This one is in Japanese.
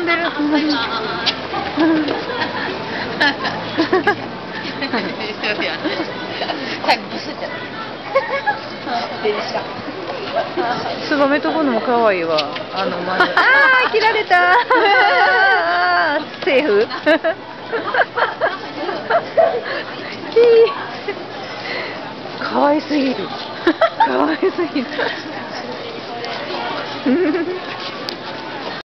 んでる。ツバメ飛ぶのも可愛いわ。ああ、切られた。セーフ。可愛すぎる。可愛すぎる。